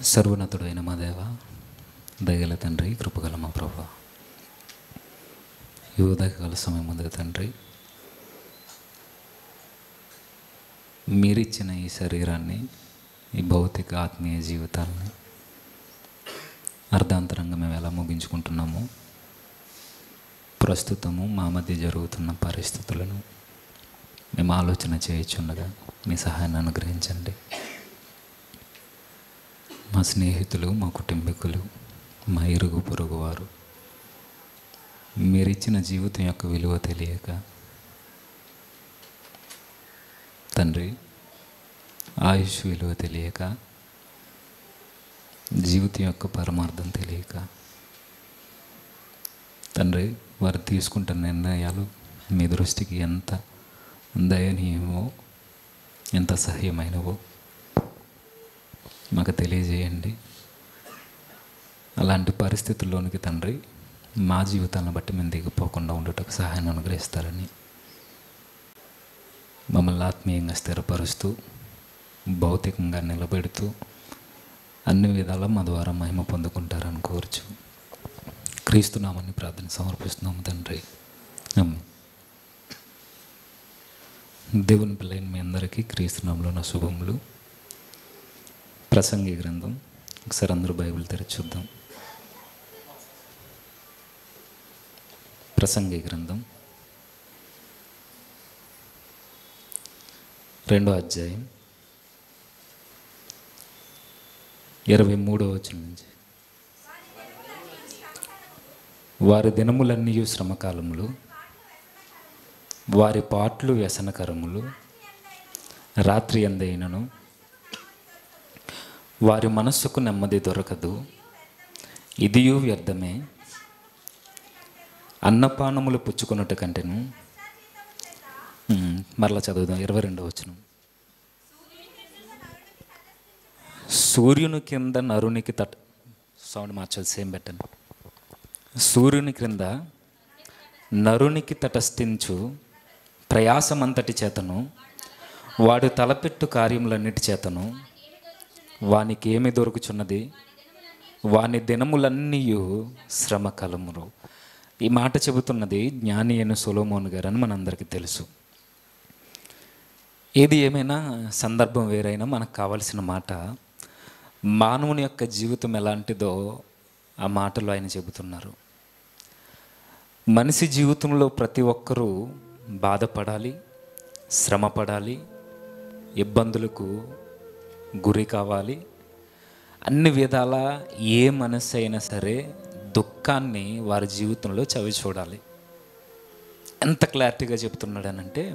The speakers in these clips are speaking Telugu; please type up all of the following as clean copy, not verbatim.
సర్వోన్నతుడైన మా దేవ, దయగల తండ్రి, కృపగల మా ప్రభువా, ఈ ఉదయకాల సమయం ముందుగా తండ్రి, మీరిచ్చిన ఈ శరీరాన్ని, ఈ భౌతిక ఆత్మీయ జీవితాన్ని అర్ధాంతరంగా మేము ఎలా ముగించుకుంటున్నామో, ప్రస్తుతము మా మధ్య జరుగుతున్న పరిస్థితులను మేము ఆలోచన చేయొచ్చుండగా మీ సహాయాన్ని అనుగ్రహించండి. మా స్నేహితులు, మా కుటుంబీకులు, మా ఇరుగు పొరుగు వారు మీరిచ్చిన జీవితం యొక్క విలువ తెలియక తండ్రి, ఆయుష్ విలువ తెలియక, జీవితం యొక్క పరమార్థం తెలియక తండ్రి, వారు తీసుకుంటున్న నిర్ణయాలు మీ దృష్టికి ఎంత దయనీయమో, ఎంత సహ్యమైనవో మాకు తెలియజేయండి. అలాంటి పరిస్థితుల్లోనికి తండ్రి, మా జీవితాలను బట్టి మేము దిగిపోకుండా ఉండటకు సహాయాన్ని అనుగ్రహిస్తారని, మమ్మల్ని ఆత్మీయంగా స్థిరపరుస్తూ, భౌతికంగా నిలబెడుతూ, అన్ని విధాలా మా ద్వారా మహిమ పొందుకుంటారని కోరుచు క్రీస్తునామని ప్రార్థన సమర్పిస్తున్నాము తండ్రి. దేవుని పిల్లైన మీ అందరికీ క్రీస్తునామంలో నా శుభములు. ప్రసంగి గ్రంథం ఒకసారి అందరూ బైబిల్ తెరిచి చూద్దాం. ప్రసంగి గ్రంథం 2వ అధ్యాయం 23వ వచనం నుంచి. వారి దినములన్నీ శ్రమకాలములు, వారి పాటలు వ్యసనకరములు. రాత్రి ఎందైనను వారి మనస్సుకు నెమ్మది దొరకదు, ఇదియు వ్యర్థమే. అన్నపానములు పుచ్చుకున్నట్టు కంటేను. మరలా చదువుదాం. 22వ వచనం. సూర్యుని కింద నరునికి సౌండ్ మార్చాలి, సేమ్ పెట్టండి. సూర్యుని క్రింద నరునికి తటస్థించు ప్రయాసమంతటి చేతను, వాడు తలపెట్టు కార్యములన్నిటి చేతను వానికి ఏమి దొరుకుచున్నది? వాని దినములన్నీ శ్రమకాలములు. ఈ మాట చెబుతున్నది జ్ఞాని అయిన సొలొమోను గారు అని మనందరికీ తెలుసు. ఏది ఏమైనా సందర్భం వేరైనా మనకు కావలసిన మాట, మానవుని యొక్క జీవితం ఎలాంటిదో ఆ మాటలో ఆయన చెబుతున్నారు. మనిషి జీవితంలో ప్రతి ఒక్కరూ బాధపడాలి, శ్రమపడాలి, ఇబ్బందులకు గురి కావాలి. అన్ని విధాల ఏ మనసు అయినా సరే దుఃఖాన్ని వారి జీవితంలో చవి చూడాలి. ఎంత క్లారిటీగా చెప్తున్నాడనంటే,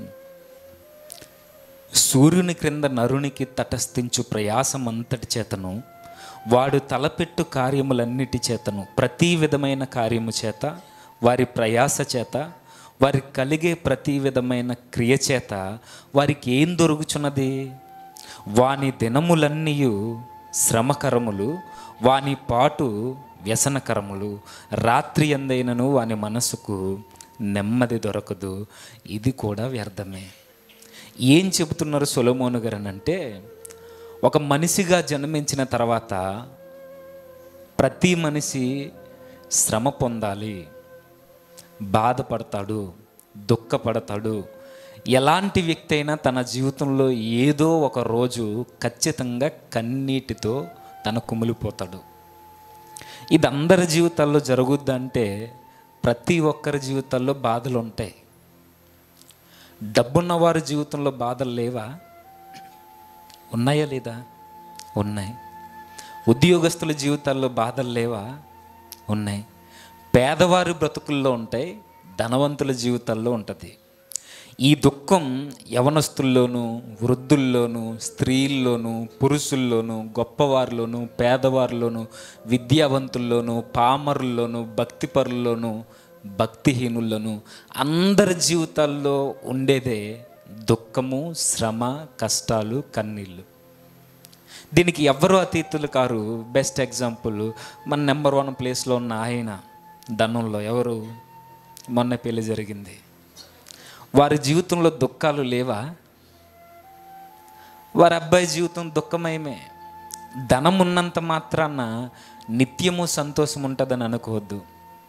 సూర్యుని క్రింద నరునికి తటస్థించు ప్రయాసం అంతటి చేతను, వాడు తలపెట్టు కార్యములన్నిటి చేతను, ప్రతి విధమైన కార్యము చేత, వారి ప్రయాస చేత, వారికి కలిగే ప్రతి విధమైన క్రియ చేత వారికి ఏం దొరుకుచున్నది? వాని దినములన్నీ శ్రమకరములు, వాని పాటు వ్యసనకరములు. రాత్రి ఎందైనను వాని మనసుకు నెమ్మది దొరకదు, ఇది కూడా వ్యర్థమే. ఏం చెబుతున్నారు సొలొమోను గారు అంటే, ఒక మనిషిగా జన్మించిన తర్వాత ప్రతి మనిషి శ్రమ పొందాలి, బాధపడతాడు, దుఃఖపడతాడు. ఎలాంటి వ్యక్తి అయినా తన జీవితంలో ఏదో ఒక రోజు ఖచ్చితంగా కన్నీటితో తన కుమిలిపోతాడు. ఇది అందరి జీవితాల్లో జరుగుద్దంటే ప్రతి ఒక్కరి జీవితాల్లో బాధలు ఉంటాయి. డబ్బున్న వారి జీవితంలో బాధలు లేవా? ఉన్నాయా లేదా? ఉన్నాయి. ఉద్యోగస్తుల జీవితాల్లో బాధలు లేవా? ఉన్నాయి. పేదవారి బ్రతుకుల్లో ఉంటాయి, ధనవంతుల జీవితాల్లో ఉంటుంది. ఈ దుఃఖం యవనస్తుల్లోనూ, వృద్ధుల్లోనూ, స్త్రీల్లోనూ, పురుషుల్లోనూ, గొప్పవారిలోనూ, పేదవారిలోనూ, విద్యావంతుల్లోనూ, పామరుల్లోనూ, భక్తిపరుల్లోనూ, భక్తిహీనుల్లోనూ, అందరి జీవితాల్లో ఉండేదే దుఃఖము, శ్రమ, కష్టాలు, కన్నీళ్ళు. దీనికి ఎవరు అతీతులు కారు. బెస్ట్ ఎగ్జాంపుల్ మన నెంబర్ 1 ప్లేస్లో ఉన్న ఆయన ధనంలో ఎవరు? మొన్న పెళ్లి జరిగింది. వారి జీవితంలో దుఃఖాలు లేవా? వారి అబ్బాయి జీవితం దుఃఖమయమే. ధనం ఉన్నంత మాత్రాన నిత్యము సంతోషం ఉంటుందని అనుకోవద్దు.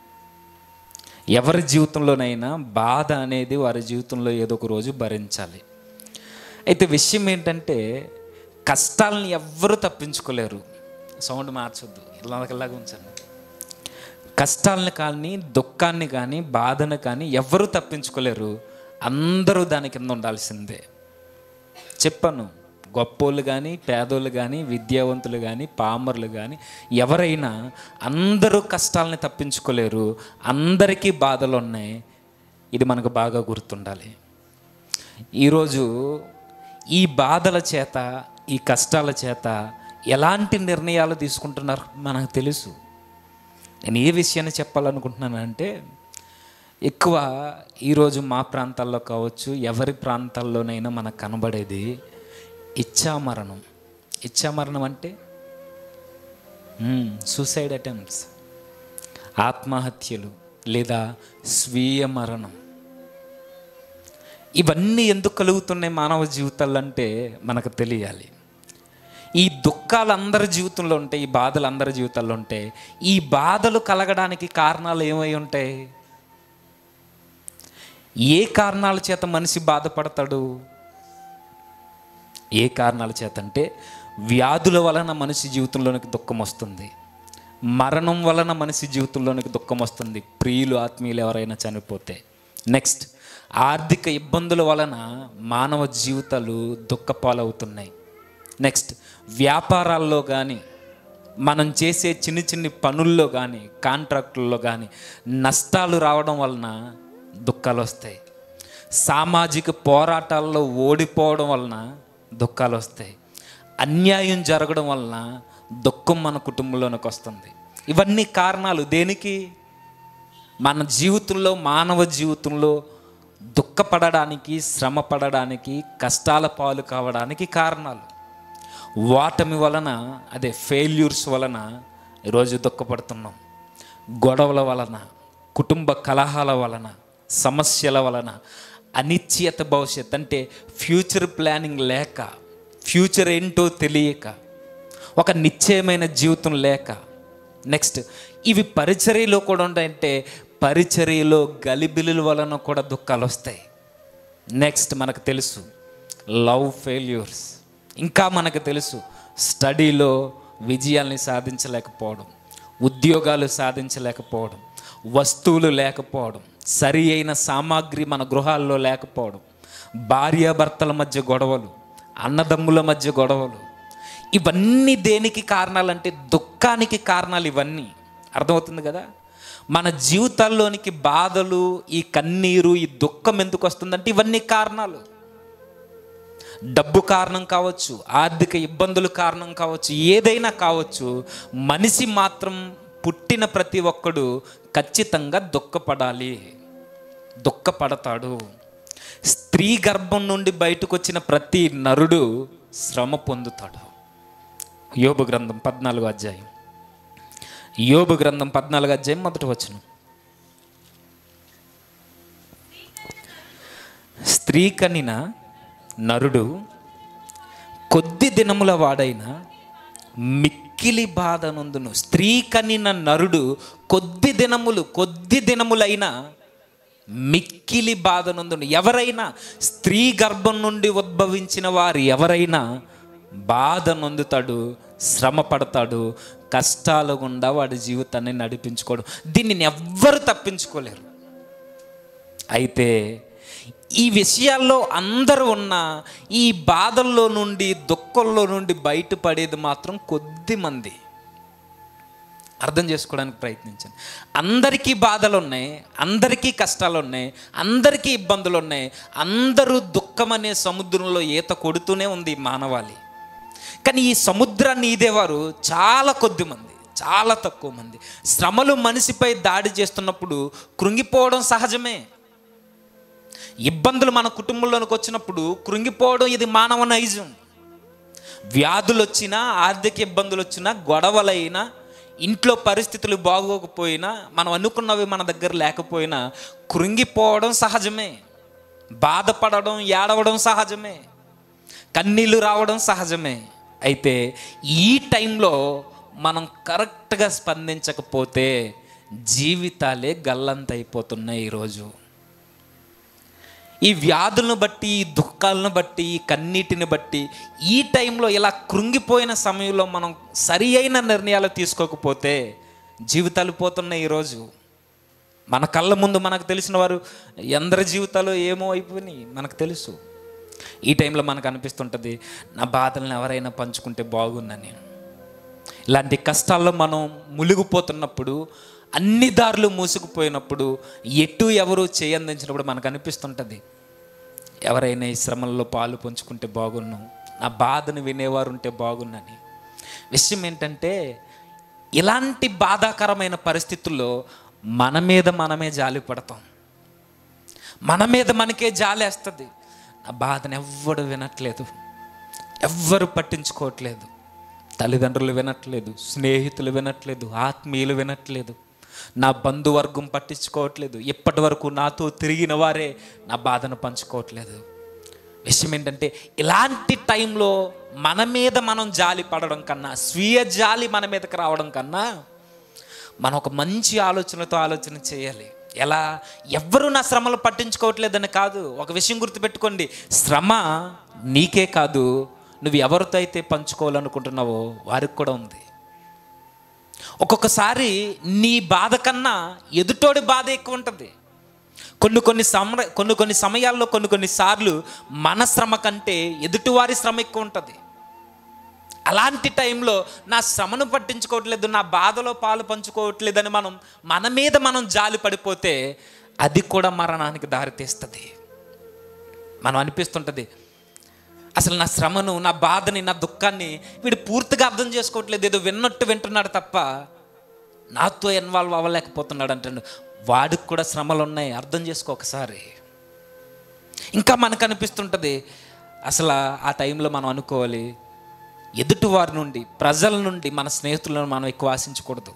ఎవరి జీవితంలోనైనా బాధ అనేది వారి జీవితంలో ఏదో ఒక రోజు భరించాలి. అయితే విషయం ఏంటంటే, కష్టాలను ఎవ్వరూ తప్పించుకోలేరు. సౌండ్ మార్చొద్దు, ఇలాగలాగా ఉంచండి. కష్టాలను కానీ, దుఃఖాన్ని కానీ, బాధను కానీ ఎవరూ తప్పించుకోలేరు. అందరూ దాని కింద ఉండాల్సిందే. చెప్పాను, గొప్పోళ్ళు కానీ, పేదోళ్ళు కానీ, విద్యావంతులు కానీ, పామరులు కానీ, ఎవరైనా అందరూ కష్టాలని తప్పించుకోలేరు. అందరికీ బాధలు ఉన్నాయి. ఇది మనకు బాగా గుర్తుండాలి. ఈరోజు ఈ బాధల చేత, ఈ కష్టాల చేత ఎలాంటి నిర్ణయాలు తీసుకుంటున్నారు మనకు తెలుసు. నేను ఏ విషయాన్ని చెప్పాలనుకుంటున్నానంటే, ఎక్కువ ఈరోజు మా ప్రాంతాల్లో కావచ్చు, ఎవరి ప్రాంతాల్లోనైనా మనకు కనబడేది ఇచ్ఛామరణం. ఇచ్ఛామరణం అంటే సూసైడ్ అటెంప్ట్స్, ఆత్మహత్యలు లేదా స్వీయ మరణం. ఇవన్నీ ఎందుకు కలుగుతున్నాయి మానవ జీవితాల్లో అంటే మనకు తెలియాలి. ఈ దుఃఖాలు అందరి జీవితంలో ఉంటాయి, ఈ బాధలు అందరి జీవితాల్లో ఉంటాయి. ఈ బాధలు కలగడానికి కారణాలు ఏమై ఉంటాయి? ఏ కారణాల చేత మనిషి బాధపడతాడు? ఏ కారణాల చేత అంటే, వ్యాధుల వలన మనిషి జీవితంలోనికి దుఃఖం వస్తుంది, మరణం వలన మనిషి జీవితంలోనికి దుఃఖం వస్తుంది, ప్రియులు ఆత్మీయులు ఎవరైనా చనిపోతే. నెక్స్ట్, ఆర్థిక ఇబ్బందుల వలన మానవ జీవితాలు దుఃఖపాలవుతున్నాయి. నెక్స్ట్, వ్యాపారాల్లో కానీ, మనం చేసే చిన్ని చిన్ని పనుల్లో కానీ, కాంట్రాక్టుల్లో కానీ నష్టాలు రావడం వలన దుఃఖాలు వస్తాయి. సామాజిక పోరాటాల్లో ఓడిపోవడం వలన దుఃఖాలు వస్తాయి. అన్యాయం జరగడం వలన దుఃఖం మన కుటుంబంలోనికి వస్తుంది. ఇవన్నీ కారణాలు దేనికి? మన జీవితంలో, మానవ జీవితంలో దుఃఖపడడానికి, శ్రమ పడడానికి, కష్టాల పాలు కావడానికి కారణాలు. వాటమి వలన, అదే ఫెయిల్యూర్స్ వలన ఈరోజు దుఃఖపడుతున్నాం. గొడవల వలన, కుటుంబ కలహాల వలన, సమస్యల వలన, అనిశ్చిత భవిష్యత్ అంటే ఫ్యూచర్ ప్లానింగ్ లేక, ఫ్యూచర్ ఏంటో తెలియక, ఒక నిశ్చయమైన జీవితం లేక. నెక్స్ట్, ఇవి పరిచర్యలో కూడా ఉంటాయంటే పరిచర్యలో గలిబిలుల వలన కూడా దుఃఖాలు వస్తాయి. నెక్స్ట్, మనకు తెలుసు లవ్ ఫెయిల్యూర్స్. ఇంకా మనకు తెలుసు స్టడీలో విజయాల్ని సాధించలేకపోవడం, ఉద్యోగాలు సాధించలేకపోవడం, వస్తువులు లేకపోవడం, సరి అయిన సామాగ్రి మన గృహాల్లో లేకపోవడం, భార్యాభర్తల మధ్య గొడవలు, అన్నదమ్ముల మధ్య గొడవలు. ఇవన్నీ దేనికి కారణాలంటే దుఃఖానికి కారణాలు. ఇవన్నీ అర్థమవుతుంది కదా? మన జీవితాల్లోనికి బాధలు, ఈ కన్నీరు, ఈ దుఃఖం ఎందుకు వస్తుందంటే ఇవన్నీ కారణాలు. డబ్బు కారణం కావచ్చు, ఆర్థిక ఇబ్బందులు కారణం కావచ్చు, ఏదైనా కావచ్చు. మనిషి మాత్రం పుట్టిన ప్రతి ఒక్కడు ఖచ్చితంగా దుఃఖపడాలి, దుఃఖపడతాడు. స్త్రీ గర్భం నుండి బయటకు వచ్చిన ప్రతి నరుడు శ్రమ పొందుతాడు. యోబు గ్రంథం 14వ అధ్యాయం, యోబు గ్రంథం 14వ అధ్యాయం 1వ వచనం. స్త్రీ కనిన నరుడు కొద్ది దినముల వాడైన మిక్కిలి బాధ నొందును. స్త్రీ కనిన నరుడు కొద్ది దినములైన మిక్కిలి బాధ నొందును. ఎవరైనా, స్త్రీ గర్భం నుండి ఉద్భవించిన వారు ఎవరైనా బాధ నొందుతాడు, శ్రమ పడతాడు, కష్టాల గుండా వాడి జీవితాన్ని నడిపించుకోడు. దీన్ని ఎవ్వరు తప్పించుకోలేరు. అయితే ఈ విషయాల్లో అందరూ ఉన్న ఈ బాధల్లో నుండి, దుఃఖంలో నుండి బయటపడేది మాత్రం కొద్ది మంది. అర్థం చేసుకోవడానికి ప్రయత్నించండి. అందరికీ బాధలు ఉన్నాయి, అందరికీ కష్టాలు ఉన్నాయి, అందరికీ ఇబ్బందులు ఉన్నాయి. అందరూ దుఃఖం అనే సముద్రంలో ఈత కొడుతూనే ఉంది మానవాళి. కానీ ఈ సముద్రాన్ని ఈదేవారు చాలా కొద్ది మంది, చాలా తక్కువ మంది. శ్రమలు మనిషిపై దాడి చేస్తున్నప్పుడు కృంగిపోవడం సహజమే. ఇబ్బందులు మన కుటుంబంలోనికి వచ్చినప్పుడు కృంగిపోవడం ఇది మానవ నైజం. వ్యాధులు వచ్చినా, ఆర్థిక ఇబ్బందులు వచ్చినా, గొడవలైనా, ఇంట్లో పరిస్థితులు బాగోకపోయినా, మనం అనుకున్నవి మన దగ్గర లేకపోయినా కృంగిపోవడం సహజమే. బాధపడడం, ఏడవడం సహజమే. కన్నీళ్ళు రావడం సహజమే. అయితే ఈ టైంలో మనం కరెక్ట్గా స్పందించకపోతే జీవితాలే గల్లంతైపోతున్నాయి ఈరోజు. ఈ వ్యాధులను బట్టి, ఈ దుఃఖాలను బట్టి, ఈ కన్నీటిని బట్టి ఈ టైంలో ఇలా కృంగిపోయిన సమయంలో మనం సరి అయిన నిర్ణయాలు తీసుకోకపోతే జీవితాలు పోతున్నాయి ఈరోజు. మన కళ్ళ ముందు మనకు తెలిసిన వారు ఎందరి జీవితాలు ఏమో అయిపోయినాయి మనకు తెలుసు. ఈ టైంలో మనకు అనిపిస్తుంటుంది, నా బాధలను ఎవరైనా పంచుకుంటే బాగుందని. ఇలాంటి కష్టాల్లో మనం మునిగిపోతున్నప్పుడు, అన్ని దారులు మూసుకుపోయినప్పుడు, ఎటు ఎవరు చేయందించినప్పుడు మనకు అనిపిస్తుంటుంది, ఎవరైనా ఈ శ్రమల్లో పాలు పంచుకుంటే బాగున్నాం, నా బాధను వినేవారు ఉంటే బాగున్నని. విషయం ఏంటంటే, ఇలాంటి బాధాకరమైన పరిస్థితుల్లో మన మీద మనమే జాలి పడతాం, మన మీద మనకే జాలేస్తుంది. నా బాధను ఎవ్వడు వినట్లేదు, ఎవ్వరు పట్టించుకోవట్లేదు, తల్లిదండ్రులు వినట్లేదు, స్నేహితులు వినట్లేదు, ఆత్మీయులు వినట్లేదు, నా బంధువర్గం పట్టించుకోవట్లేదు, ఇప్పటి వరకు నాతో తిరిగిన వారే నా బాధను పంచుకోవట్లేదు. విషయం ఏంటంటే, ఇలాంటి టైంలో మన మీద మనం జాలి పడడం కన్నా, స్వీయ జాలి మన మీదకి రావడం కన్నా, మనం ఒక మంచి ఆలోచనతో ఆలోచన చేయాలి. ఎలా? ఎవ్వరూ నా శ్రమలు పట్టించుకోవట్లేదని కాదు. ఒక విషయం గుర్తుపెట్టుకోండి, శ్రమ నీకే కాదు, నువ్వు ఎవరితో అయితే పంచుకోవాలనుకుంటున్నావో వారికి కూడా ఉంది. ఒక్కొక్కసారి నీ బాధ కన్నా ఎదుటోడి బాధ ఎక్కువ ఉంటుంది. కొన్ని సమయాల్లో కొన్నిసార్లు మన శ్రమ కంటే ఎదుటివారి శ్రమ ఎక్కువ ఉంటుంది. అలాంటి టైంలో నా శ్రమను పట్టించుకోవట్లేదు, నా బాధలో పాలు పంచుకోవట్లేదని మన మీద మనం జాలి పడిపోతే అది కూడా మరణానికి దారితీస్తుంది. మనం అనిపిస్తుంటుంది, అసలు నా శ్రమను, నా బాధని, నా దుఃఖాన్ని వీడు పూర్తిగా అర్థం చేసుకోవట్లేదు, ఏదో విన్నట్టు వింటున్నాడు తప్ప నాతో ఇన్వాల్వ్ అవ్వలేకపోతున్నాడు అంటాడు. వాడికి కూడా శ్రమలు ఉన్నాయి, అర్థం చేసుకో ఒకసారి. ఇంకా మనకు అనిపిస్తుంటుంది, అసలు ఆ టైంలో మనం అనుకోవాలి, ఎదుటివారి నుండి, ప్రజల నుండి, మన స్నేహితులను మనం ఎక్కువ ఆశించకూడదు.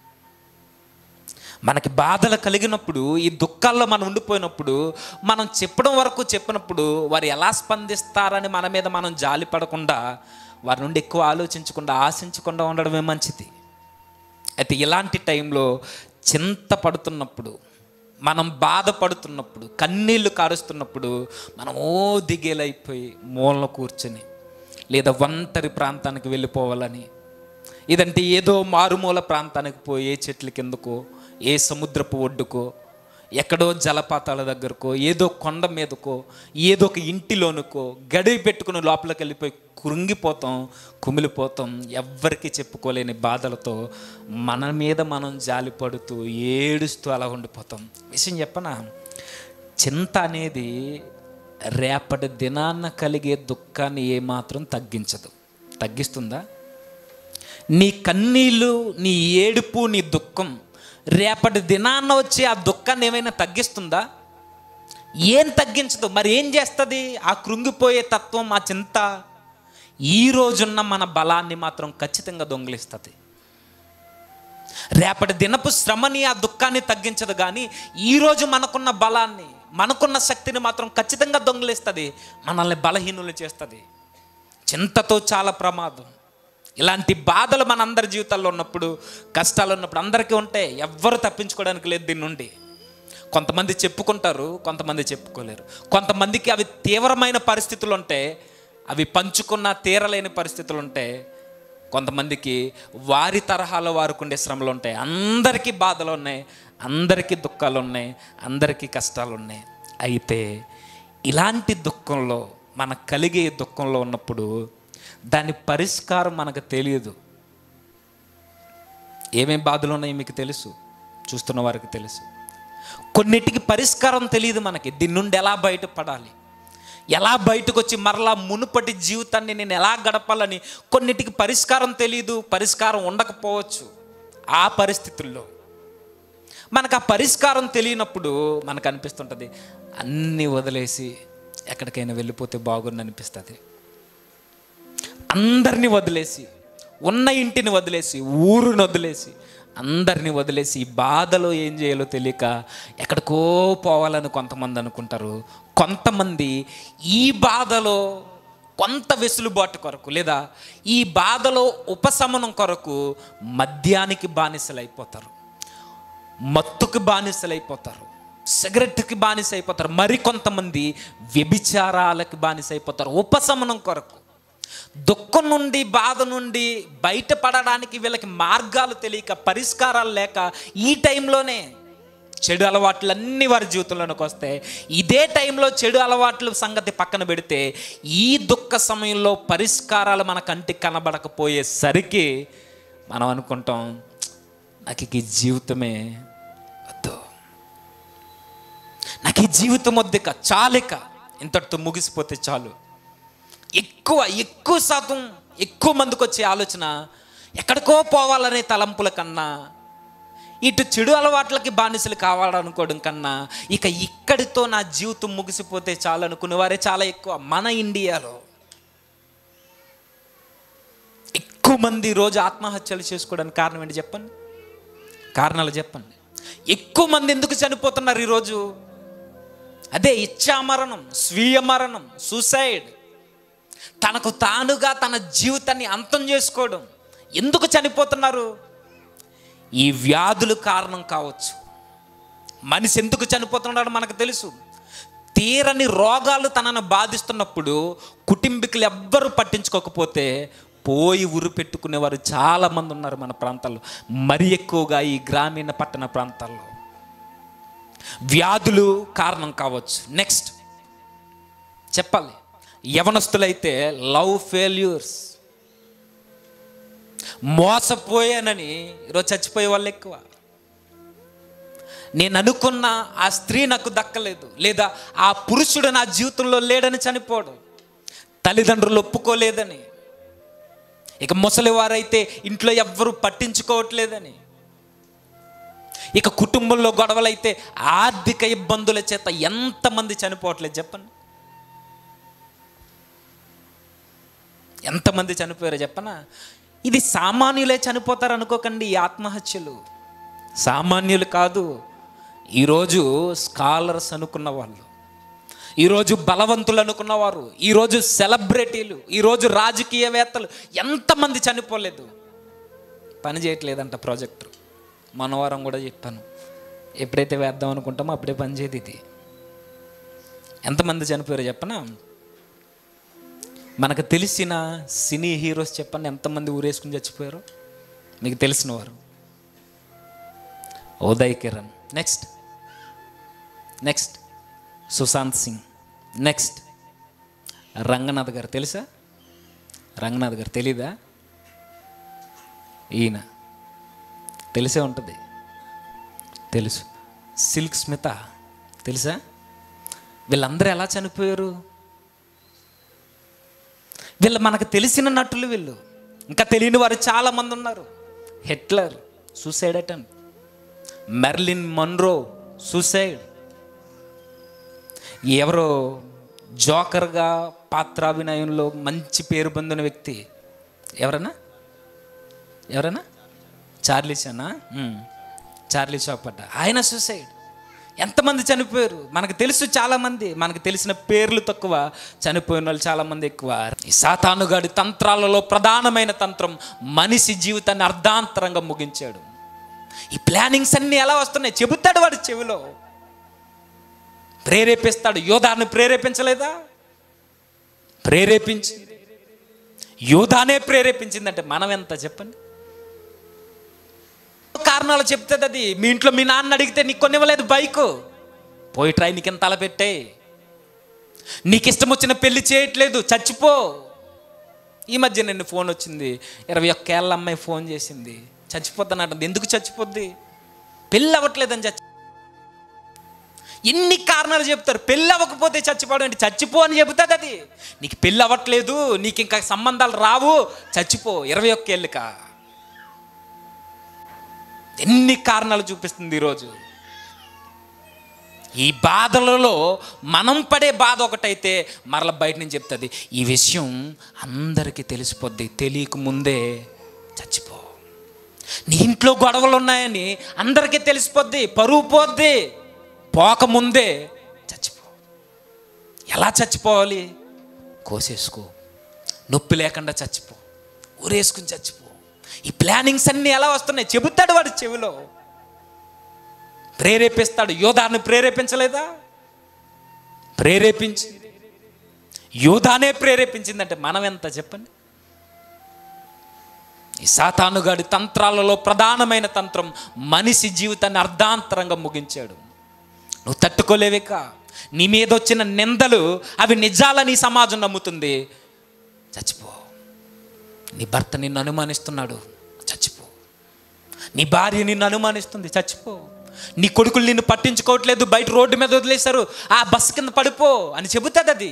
మనకి బాధలు కలిగినప్పుడు, ఈ దుఃఖాల్లో మనం ఉండిపోయినప్పుడు, మనం చెప్పడం వరకు చెప్పినప్పుడు వారు ఎలా స్పందిస్తారని మన మీద మనం జాలి పడకుండా, వారి నుండి ఎక్కువ ఆలోచించకుండా, ఆశించకుండా ఉండడమే మంచిది. అయితే ఇలాంటి టైంలో చింత పడుతున్నప్పుడు, మనం బాధపడుతున్నప్పుడు, కన్నీళ్లు కారుస్తున్నప్పుడు మనం దిగేలైపోయి మూలలో కూర్చొని, లేదా ఒంటరి ప్రాంతానికి వెళ్ళిపోవాలని, ఇదంటే ఏదో మారుమూల ప్రాంతానికి పోయి, ఏ చెట్ల కిందకో, ఏ సముద్రపు ఒడ్డుకో, ఎక్కడో జలపాతాల దగ్గరకో, ఏదో కొండ మీదకో, ఏదో ఒక ఇంటిలోనుకో గడివి పెట్టుకుని లోపలికి వెళ్ళిపోయి కృంగిపోతాం, కుమిలిపోతాం. ఎవ్వరికీ చెప్పుకోలేని బాధలతో మన మీద మనం జాలిపడుతూ ఏడుస్తూ అలా ఉండిపోతాం. విషయం చెప్పనా, చింత అనేది రేపటి దినాన్న కలిగే దుఃఖాన్ని ఏమాత్రం తగ్గించదు. తగ్గిస్తుందా? నీ కన్నీళ్ళు, నీ ఏడుపు, నీ దుఃఖం రేపటి దినాన్న వచ్చి ఆ దుఃఖాన్ని ఏమైనా తగ్గిస్తుందా? ఏం తగ్గించదు. మరి ఏం చేస్తుంది? ఆ కృంగిపోయే తత్వం, ఆ చింత ఈ రోజున్న మన బలాన్ని మాత్రం ఖచ్చితంగా దొంగిలిస్తుంది. రేపటి దినపు శ్రమని, ఆ దుఃఖాన్ని తగ్గించదు, కానీ ఈరోజు మనకున్న బలాన్ని, మనకున్న శక్తిని మాత్రం ఖచ్చితంగా దొంగిలిస్తుంది, మనల్ని బలహీనులు చేస్తుంది. చింతతో చాలా ప్రమాదం. ఇలాంటి బాధలు మనందరి జీవితాల్లో ఉన్నప్పుడు, కష్టాలు ఉన్నప్పుడు అందరికీ ఉంటాయి, ఎవ్వరు తప్పించుకోవడానికి లేదు దీని నుండి. కొంతమంది చెప్పుకుంటారు, కొంతమంది చెప్పుకోలేరు. కొంతమందికి అవి తీవ్రమైన పరిస్థితులు ఉంటాయి, అవి పంచుకున్న తీరలేని పరిస్థితులు ఉంటాయి. కొంతమందికి వారి తరహాలో వారికి ఉండే శ్రమలు ఉంటాయి. అందరికీ బాధలు ఉన్నాయి, అందరికీ దుఃఖాలు ఉన్నాయి, అందరికీ కష్టాలు ఉన్నాయి. అయితే ఇలాంటి దుఃఖంలో, మనకు కలిగే దుఃఖంలో ఉన్నప్పుడు దాని పరిష్కారం మనకు తెలియదు. ఏమేం బాధలు ఉన్నాయో మీకు తెలుసు, చూస్తున్న వారికి తెలుసు. కొన్నిటికి పరిష్కారం తెలియదు మనకి. దీని నుండి ఎలా బయటపడాలి, ఎలా బయటకు వచ్చి మరలా మునుపటి జీవితాన్ని నేను ఎలా గడపాలని కొన్నిటికి పరిష్కారం తెలియదు, పరిష్కారం ఉండకపోవచ్చు. ఆ పరిస్థితుల్లో మనకు ఆ పరిష్కారం తెలియనప్పుడు మనకు అనిపిస్తుంటుంది, అన్నీ వదిలేసి ఎక్కడికైనా వెళ్ళిపోతే బాగుంది అనిపిస్తుంది. అందరినీ వదిలేసి, ఉన్న ఇంటిని వదిలేసి, ఊరుని వదిలేసి, అందరినీ వదిలేసి ఈ బాధలో ఏం చేయాలో తెలియక ఎక్కడికో పోవాలని కొంతమంది అనుకుంటారు. కొంతమంది ఈ బాధలో కొంత వెసులుబాటు కొరకు, లేదా ఈ బాధలో ఉపశమనం కొరకు మద్యానికి బానిసలైపోతారు, మత్తుకి బానిసలైపోతారు, సిగరెట్కి బానిస అయిపోతారు, మరికొంతమంది వ్యభిచారాలకి బానిస అయిపోతారు ఉపశమనం కొరకు. దుఃఖం నుండి, బాధ నుండి బయటపడడానికి వీళ్ళకి మార్గాలు తెలియక, పరిష్కారాలు లేక ఈ టైంలోనే చెడు అలవాట్లన్నీ వారి జీవితంలోనికి వస్తాయి. ఇదే టైంలో చెడు అలవాట్ల సంగతి పక్కన పెడితే ఈ దుఃఖ సమయంలో పరిష్కారాలు మన కంటికి కనబడకపోయేసరికి మనం అనుకుంటాం, నాకు ఈ జీవితమే వద్దు, నాకు ఈ జీవితం వద్దిక, చాలిక, ఇంతటితో ముగిసిపోతే చాలు. ఎక్కువ శాతం ఎక్కువ మందికి వచ్చే ఆలోచన ఎక్కడికో పోవాలనే తలంపుల కన్నా, ఇటు చెడు అలవాట్లకి బానిసలు కావాలనుకోవడం కన్నా, ఇక ఇక్కడితో నా జీవితం ముగిసిపోతే చాలు అనుకునే వారే చాలా ఎక్కువ. మన ఇండియాలో ఎక్కువ మంది రోజు ఆత్మహత్యలు చేసుకోవడానికి కారణం ఏంటి చెప్పండి? కారణాలు చెప్పండి. ఎక్కువ మంది ఎందుకు చనిపోతున్నారు ఈరోజు? అదే ఇచ్ఛామరణం, స్వీయ మరణం, సూసైడ్, తనకు తానుగా తన జీవితాన్ని అంతం చేసుకోవడం. ఎందుకు చనిపోతున్నారు? ఈ వ్యాధులు కారణం కావచ్చు. మనిషి ఎందుకు చనిపోతున్నాడో మనకు తెలుసు. తీరని రోగాలు తనను బాధిస్తున్నప్పుడు కుటుంబీకులు ఎవ్వరూ పట్టించుకోకపోతే పోయి ఉరి పెట్టుకునేవారు చాలామంది ఉన్నారు మన ప్రాంతాల్లో, మరీ ఎక్కువగా ఈ గ్రామీణ పట్టణ ప్రాంతాల్లో. వ్యాధులు కారణం కావచ్చు. నెక్స్ట్ చెప్పాలి, యవనస్తులైతే లవ్ ఫెయిల్యూర్స్, మోసపోయానని ఈరోజు చచ్చిపోయే వాళ్ళు ఎక్కువ. నేను అనుకున్న ఆ స్త్రీ నాకు దక్కలేదు, లేదా ఆ పురుషుడు నా జీవితంలో లేడని చనిపోవడం, తల్లిదండ్రులు ఒప్పుకోలేదని, ఇక ముసలివారైతే ఇంట్లో ఎవ్వరూ పట్టించుకోవట్లేదని, ఇక కుటుంబంలో గొడవలైతే ఆర్థిక ఇబ్బందుల చేత ఎంతమంది చనిపోవట్లేదు చెప్పండి? ఎంతమంది చనిపోయారో చెప్పనా? ఇది సామాన్యులే చనిపోతారు అనుకోకండి. ఈ ఆత్మహత్యలు సామాన్యులు కాదు. ఈరోజు స్కాలర్స్ అనుకున్న వాళ్ళు, ఈరోజు బలవంతులు అనుకున్నవారు, ఈరోజు సెలబ్రిటీలు, ఈరోజు రాజకీయవేత్తలు ఎంతమంది చనిపోలేదు? పని చేయట్లేదంట ప్రాజెక్టు. మనవారం కూడా చెప్పాను, ఎప్పుడైతే వేద్దాం అనుకుంటామో అప్పుడే పని చేయదు ఇది. ఎంతమంది చనిపోయారో చెప్పనా? మనకు తెలిసిన సినీ హీరోస్ చెప్పండి, ఎంతమంది ఊరేసుకుని చచ్చిపోయారు మీకు తెలిసిన వారు? Uday Kiran, next Sushant Singh, next Ranganath garu. తెలుసా రంగనాథ్ గారు? తెలీదా? ఈయన తెలిసే ఉంటుంది, తెలుసు. సిల్క్ స్మిత తెలుసా? వీళ్ళందరూ ఎలా చనిపోయారు? వీళ్ళు మనకు తెలిసిన నటులు, వీళ్ళు ఇంకా తెలియని వారు చాలామంది ఉన్నారు. Hitler suicide attempt, Marilyn Monroe suicide, ఎవరో జోకర్గా పాత్రాభినయంలో మంచి పేరు పొందిన వ్యక్తి ఎవరన్నా చార్లీ చాప్లన్, ఆయన సూసైడ్. ఎంతమంది చనిపోయారు మనకు తెలుసు చాలామంది. మనకు తెలిసిన పేర్లు తక్కువ, చనిపోయిన వాళ్ళు చాలామంది ఎక్కువ. ఈ సాతానుగాడి తంత్రాలలో ప్రధానమైన తంత్రం మనిషి జీవితాన్ని అర్ధాంతరంగా ముగించాడు. ఈ ప్లానింగ్స్ అన్నీ ఎలా వస్తున్నాయి చెబుతాడు వాడి చెవిలో, ప్రేరేపిస్తాడు. యోధాను ప్రేరేపించలేదా? ప్రేరేపించింది, యోధానే ప్రేరేపించిందంటే మనం ఎంత చెప్పండి? కారణాలు చెప్తుంది అది. మీ ఇంట్లో మీ నాన్న అడిగితే నీకు కొనివ్వలేదు బైకు, పోయి ట్రైన్కి ఎంత తల పెట్టే. నీకు ఇష్టం వచ్చిన పెళ్లి చేయట్లేదు, చచ్చిపో. ఈ మధ్య నిన్ను ఫోన్ వచ్చింది, 21 ఏళ్ళ అమ్మాయి ఫోన్ చేసింది, చచ్చిపోతానంటుంది. ఎందుకు చచ్చిపోద్ది? పెళ్ళి అవ్వట్లేదని ఎన్ని కారణాలు చెప్తారు. పెళ్ళి అవ్వకపోతే చచ్చిపోవడం అంటే, చచ్చిపో అని చెబుతుంది అది. నీకు పెళ్ళి అవ్వట్లేదు, నీకు ఇంకా సంబంధాలు రావు, చచ్చిపో. 21 ఏళ్ళకా? ఎన్ని కారణాలు చూపిస్తుంది ఈరోజు. ఈ బాధలలో మనం పడే బాధ ఒకటైతే మరల బయట నుంచి చెప్తుంది, ఈ విషయం అందరికీ తెలిసిపోద్ది, తెలియక ముందే చచ్చిపో. నీ ఇంట్లో గొడవలు ఉన్నాయని అందరికీ తెలిసిపోద్ది, పరువు పోద్ది, పోకముందే చచ్చిపో. ఎలా చచ్చిపోవాలి? కోసేసుకో, నొప్పి లేకుండా చచ్చిపో, ఊరేసుకుని చచ్చిపో. ఈ ప్లానింగ్స్ అన్నీ ఎలా వస్తున్నాయి? చెబుతాడు వాడు చెవిలో, ప్రేరేపిస్తాడు. యోధాను ప్రేరేపించలేదా? ప్రేరేపించి యోధానే ప్రేరేపించిందంటే మనం ఎంత చెప్పండి. ఈ సాతానుగాడి తంత్రాలలో ప్రధానమైన తంత్రం మనిషి జీవితాన్ని అర్ధాంతరంగా ముగించాడు. నువ్వు తట్టుకోలేవిక. నీ మీద వచ్చిన నిందలు అవి నిజాలని సమాజం నమ్ముతుంది, చచ్చిపో. నీ భర్త నిన్ను అనుమానిస్తున్నాడు, చచ్చిపో. నీ భార్య నిన్ను అనుమానిస్తుంది, చచ్చిపో. నీ కొడుకులు నిన్ను పట్టించుకోవట్లేదు, బయట రోడ్డు మీద వదిలేశారు, ఆ బస్సు కింద పడిపో అని చెబుతుంది. అది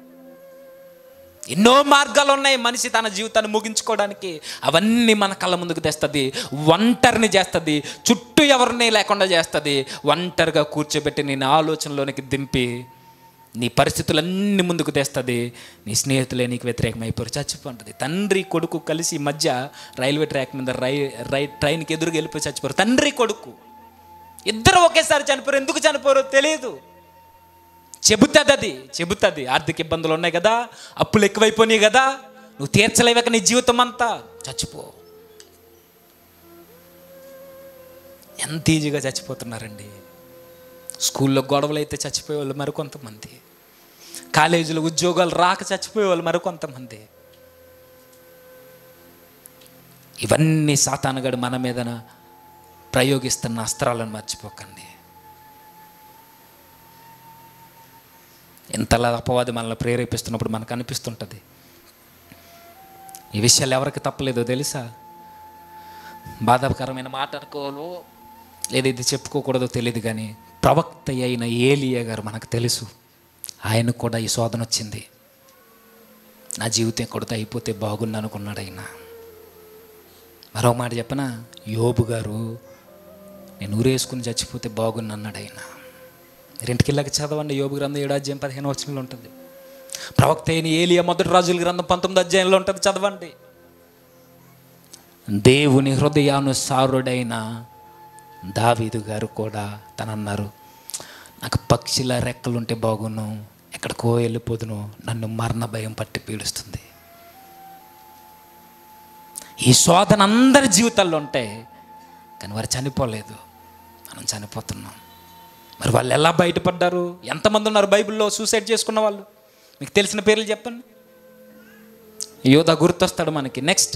ఎన్నో మార్గాలు ఉన్నాయి మనిషి తన జీవితాన్ని ముగించుకోవడానికి. అవన్నీ మన కళ్ళ ముందుకు తెస్తుంది, ఒంటరిని చేస్తుంది, చుట్టూ ఎవరిని లేకుండా చేస్తుంది. ఒంటరిగా కూర్చోబెట్టి నేను ఆలోచనలోనికి దింపి నీ పరిస్థితులన్నీ ముందుకు తెస్తుంది. నీ స్నేహితులే నీకు వ్యతిరేకమైపోయి చచ్చిపోతుంది. తండ్రి కొడుకు కలిసి ఈ మధ్య రైల్వే ట్రాక్ మీద ట్రైన్కి ఎదురుగా వెళ్ళిపోయి చచ్చిపోరు. తండ్రి కొడుకు ఇద్దరు ఒకేసారి చనిపోరు. ఎందుకు చనిపోరో తెలియదు. చెబుతుంది ఆర్థిక ఇబ్బందులు ఉన్నాయి కదా, అప్పులు ఎక్కువైపోయినాయి కదా, నువ్వు తీర్చలేవక నీ జీవితం అంతా, చచ్చిపో. ఎంత ఈజీగా చచ్చిపోతున్నారండి. స్కూల్లో గొడవలు అయితే చచ్చిపోయేవాళ్ళు మరికొంతమంది, కాలేజీలో ఉద్యోగాలు రాక చచ్చిపోయేవాళ్ళు మరికొంతమంది. ఇవన్నీ సాతానుగాడు మన మీదన ప్రయోగిస్తున్న అస్త్రాలను మర్చిపోకండి. ఇంతలా అపవాది మనల్ని ప్రేరేపిస్తున్నప్పుడు మనకు అనిపిస్తుంటుంది, ఈ విషయాలు ఎవరికి తప్పలేదో తెలుసా? బాధాకరమైన మాట అనుకోవాలో లేదా ఇది చెప్పుకోకూడదో తెలియదు, కానీ ప్రవక్త అయిన ఏలియా గారు మనకు తెలుసు. ఆయనకు కూడా ఈ శోధన వచ్చింది. నా జీవితం కొడుత అయిపోతే బాగుంది అనుకున్నాడు ఆయన. మరో మాట చెప్పనా, యోబు గారు నేను ఊరేసుకుని చచ్చిపోతే బాగుంది అన్నాడు ఆయన. రెండుకిళ్ళకి చదవండి, యోబు గ్రంథం 7 అధ్యాయం 15 వచనంలో ఉంటుంది. ప్రవక్త అయిన ఏలియా మొదటి రాజుల గ్రంథం 19 అధ్యాయంలో ఉంటుంది, చదవండి. దేవుని హృదయానుసారుడైన దావీదు గారు కూడా తనన్నారు, నాకు పక్షిల రెక్కలుంటే బాగును, ఎక్కడికో వెళ్ళిపోదును, నన్ను మరణ భయం పట్టి పీడిస్తుంది. ఈ శోధన అందరి జీవితాల్లో ఉంటాయి, కానీ వారు చనిపోలేదు, మనం చనిపోతున్నాం. మరి వాళ్ళు ఎలా బయటపడ్డారు? ఎంతమంది ఉన్నారు బైబిల్లో సూసైడ్ చేసుకున్న వాళ్ళు? మీకు తెలిసిన పేర్లు చెప్పండి. యోధ గుర్తొస్తాడు మనకి. నెక్స్ట్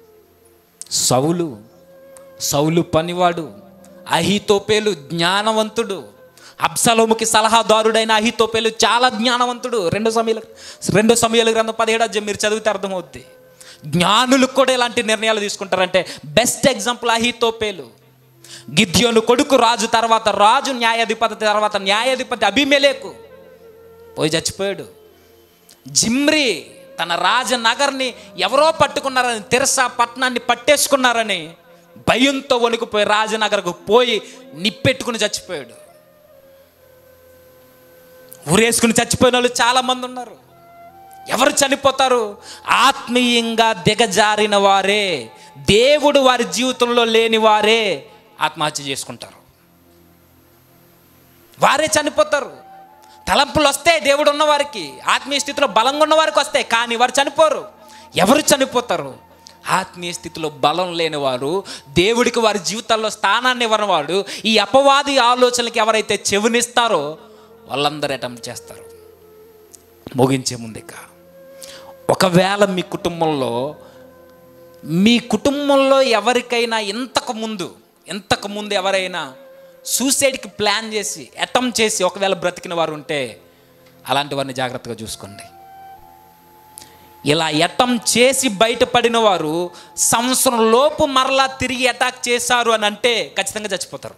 సౌలు పనివాడు, అహీతోపేలు జ్ఞానవంతుడు, అబ్షాలోముకి సలహాదారుడైన అహీతోపేలు చాలా జ్ఞానవంతుడు. 2 సమూయేలు గ్రంథం 17 అధ్యాయం మీరు చదివితే అర్థమవుద్ది. జ్ఞానులకు కూడా ఎలాంటి నిర్ణయాలు తీసుకుంటారంటే బెస్ట్ ఎగ్జాంపుల్ అహీతోపేలు. గిద్యోను కొడుకు రాజు, తర్వాత రాజు న్యాయాధిపతి, తర్వాత న్యాయాధిపతి అబీమెలెకు పోయి చచ్చిపోయాడు. జిమ్రీ తన రాజనగర్ని ఎవరో పట్టుకున్నారని, తిర్సా పట్టణాన్ని పట్టేసుకున్నారని భయంతో వణికిపోయి రాజనగర్కు పోయి నిప్పెట్టుకుని చచ్చిపోయాడు. ఊరేసుకుని చచ్చిపోయిన వాళ్ళు చాలామంది ఉన్నారు. ఎవరు చనిపోతారు? ఆత్మీయంగా దిగజారిన వారే, దేవుడు వారి జీవితంలో లేని వారే ఆత్మహత్య చేసుకుంటారు. వారే చనిపోతారు. తలంపులు వస్తాయి దేవుడు ఉన్నవారికి, ఆత్మీయ స్థితిలో బలంగా ఉన్నవారికి వస్తాయి, కానీ వారు చనిపోరు. ఎవరు చనిపోతారు? ఆత్మీయ స్థితిలో బలం లేనివారు, దేవుడికి వారి జీవితాల్లో స్థానాన్ని ఇవ్వనివాడు, ఈ అపవాది ఆలోచనలకి ఎవరైతే చెవినిస్తారో వాళ్ళందరూ అటెంప్ట్ చేస్తారు. ముగించే ముందుక ఒకవేళ మీ కుటుంబంలో ఎవరికైనా ఇంతకుముందు ఎవరైనా సూసైడ్కి ప్లాన్ చేసి అటెంప్ట్ చేసి ఒకవేళ బ్రతికిన వారు ఉంటే అలాంటి వారిని జాగ్రత్తగా చూసుకోండి. ఇలా అటెంప్ట్ చేసి బయటపడిన వారు సంవత్సరం లోపు మరలా తిరిగి అటాక్ చేశారు అని అంటే ఖచ్చితంగా చచ్చిపోతారు.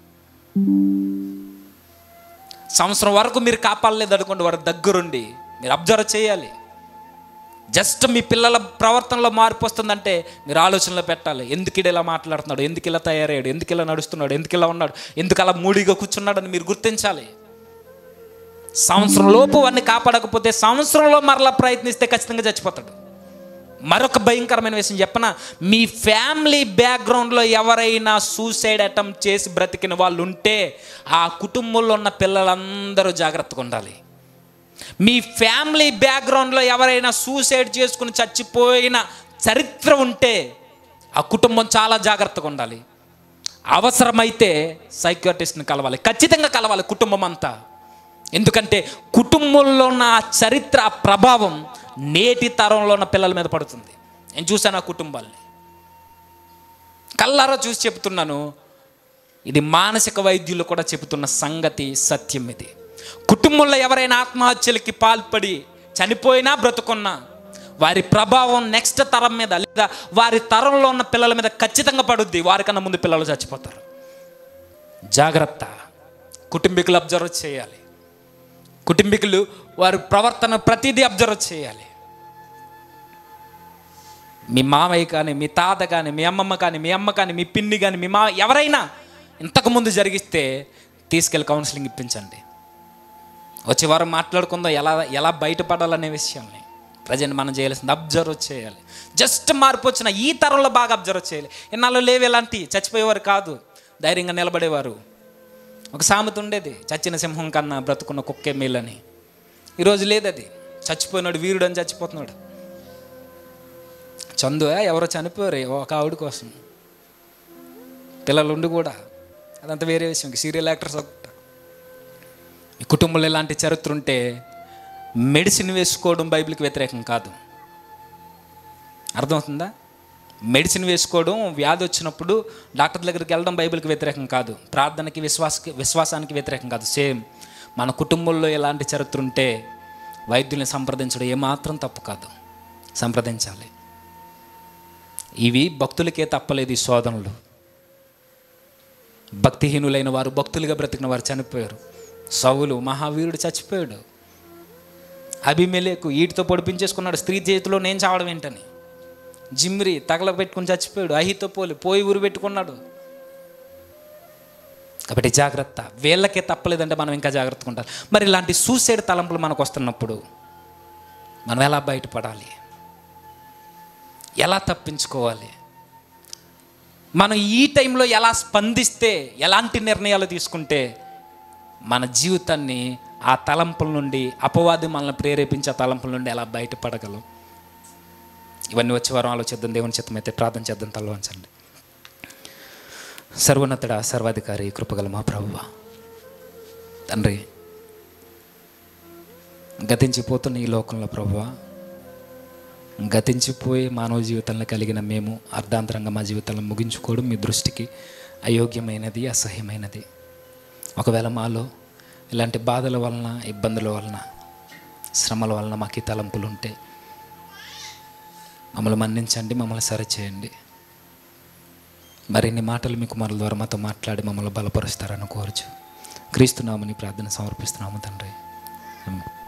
సంవత్సరం వరకు మీరు కాపాడలేదు అనుకోండి, వారి దగ్గరుండి మీరు అబ్జర్వ్ చేయాలి. జస్ట్ మీ పిల్లల ప్రవర్తనలో మార్పు వస్తుందంటే మీరు ఆలోచనలో పెట్టాలి, ఎందుకు ఇలా మాట్లాడుతున్నాడు, ఎందుకు ఇలా తయారయ్యాడు, ఎందుకు ఇలా నడుస్తున్నాడు, ఎందుకు ఇలా ఉన్నాడు, ఎందుకు అలా మూడిగా కూర్చున్నాడు అని మీరు గుర్తించాలి. సంవత్సరం లోపు వాడిని కాపాడకపోతే సంవత్సరంలో మరలా ప్రయత్నిస్తే ఖచ్చితంగా చచ్చిపోతాడు. మరొక భయంకరమైన విషయం చెప్పనా, మీ ఫ్యామిలీ బ్యాక్గ్రౌండ్లో ఎవరైనా సూసైడ్ అటెంప్ట్ చేసి బ్రతికిన వాళ్ళు ఉంటే ఆ కుటుంబంలో ఉన్న పిల్లలందరూ జాగ్రత్తగా ఉండాలి. మీ ఫ్యామిలీ బ్యాక్గ్రౌండ్లో ఎవరైనా సూసైడ్ చేసుకుని చచ్చిపోయిన చరిత్ర ఉంటే ఆ కుటుంబం చాలా జాగ్రత్తగా ఉండాలి. అవసరమైతే సైకియాట్రిస్ట్ని కలవాలి, ఖచ్చితంగా కలవాలి కుటుంబం అంతా. ఎందుకంటే కుటుంబంలో ఉన్న ఆ చరిత్ర, ఆ ప్రభావం నేటి తరంలో ఉన్న పిల్లల మీద పడుతుంది. నేను చూశాను ఆ కుటుంబాల్ని, కళ్ళారా చూసి చెప్తున్నాను. ఇది మానసిక వైద్యులు కూడా చెబుతున్న సంగతి, సత్యం ఇది. కుటుంబంలో ఎవరైనా ఆత్మహత్యలకి పాల్పడి చనిపోయినా బ్రతుకున్నా వారి ప్రభావం నెక్స్ట్ తరం మీద లేదా వారి తరంలో ఉన్న పిల్లల మీద ఖచ్చితంగా పడుద్ది. వారికన్నా ముందు పిల్లలు చచ్చిపోతారు. జాగ్రత్త. కుటుంబీకులు అబ్జర్వ్ చేయాలి. కుటుంబీకులు వారి ప్రవర్తన ప్రతిదీ అబ్జర్వ్ చేయాలి. మీ మామయ్య కానీ, మీ తాత కానీ, మీ అమ్మమ్మ కానీ, మీ అమ్మ కానీ, మీ పిన్ని కానీ, మీ ఎవరైనా ఇంతకుముందు జరిగిస్తే తీసుకెళ్ళి కౌన్సిలింగ్ ఇప్పించండి. వచ్చే వారం మాట్లాడుకుందాం ఎలా బయటపడాలనే విషయాన్ని. ప్రజెంట్ మనం చేయాల్సింది అబ్జర్వ్ చేయాలి. జస్ట్ మార్పు వచ్చిన ఈ తరంలో బాగా అబ్జర్వ్ చేయాలి. ఇన్నాళ్ళు లేవు ఎలాంటి, చచ్చిపోయేవారు కాదు, ధైర్యంగా నిలబడేవారు. ఒక సామెత ఉండేది, చచ్చిన సింహం కన్నా బ్రతుకున్న కుక్కే మేలని. ఈరోజు లేదు అది. చచ్చిపోయినాడు వీరుడు అని చచ్చిపోతున్నాడు. చందు ఎవరో చనిపోయారు ఒక ఆవిడ కోసం, పిల్లలు ఉండి కూడా, అదంతా వేరే విషయం. సీరియల్ యాక్టర్స్ ఒకట. మీ కుటుంబంలో ఇలాంటి చరిత్ర ఉంటే మెడిసిన్ వేసుకోవడం బైబిల్కి వ్యతిరేకం కాదు. అర్థమవుతుందా? మెడిసిన్ వేసుకోవడం, వ్యాధి వచ్చినప్పుడు డాక్టర్ దగ్గరికి వెళ్ళడం బైబిల్కి వ్యతిరేకం కాదు. ప్రార్థనకి, విశ్వాసానికి వ్యతిరేకం కాదు. సేమ్ మన కుటుంబంలో ఎలాంటి చరిత్ర ఉంటే వైద్యుల్ని సంప్రదించడం ఏమాత్రం తప్పు కాదు, సంప్రదించాలి. ఇవి భక్తులకే తప్పలేదు. ఈ శోధనలు భక్తిహీనులైన వారు, భక్తులుగా బ్రతికిన వారు చనిపోయారు. సౌలు మహావీరుడు చచ్చిపోయాడు. అబీమెలెకు ఈటితో పొడిపించేసుకున్నాడు, స్త్రీ చేతిలో నేను చావడం ఏంటని. జిమ్రీ తగలబెట్టుకుని చచ్చిపోయాడు. అహీతోపెలు పోయి ఊరు పెట్టుకున్నాడు. కాబట్టి జాగ్రత్త. వీళ్ళకే తప్పలేదంటే మనం ఇంకా జాగ్రత్తగా ఉండాలి. మరి ఇలాంటి సూసైడ్ తలంపులు మనకు వస్తున్నప్పుడు మనం ఎలా బయటపడాలి, ఎలా తప్పించుకోవాలి, మనం ఈ టైంలో ఎలా స్పందిస్తే, ఎలాంటి నిర్ణయాలు తీసుకుంటే మన జీవితాన్ని ఆ తలంపుల నుండి, అపవాది మనల్ని ప్రేరేపించే తలంపుల నుండి ఎలా బయటపడగలం, ఇవన్నీ వచ్చే వారం ఆలోచిద్దాం. దేవుని చిత్తమైతే ప్రార్థన చేద్దాం. తల వంచండి. సర్వోన్నతుడా, సర్వాధికారి, కృపగల మా ప్రభువా, తండ్రి, గతించిపోతున్న ఈ లోకంలో ప్రభువా, గతించిపోయి మానవ జీవితంలో కలిగిన మేము అర్ధాంతరంగా మా జీవితాలను ముగించుకోవడం మీ దృష్టికి అయోగ్యమైనది, అసహ్యమైనది. ఒకవేళ మాలో ఇలాంటి బాధల వలన, ఇబ్బందుల వలన, శ్రమల వలన మాకు ఈ తలంపులు ఉంటే మమ్మల్ని మన్నించండి, మమ్మల్ని సరిచేయండి. మరిన్ని మాటలు మీకు మన ద్వారా మాతో మాట్లాడి మమ్మల్ని బలపరుస్తారని కోరుచు క్రీస్తునామని ప్రార్థన సమర్పిస్తున్నాము తండ్రి.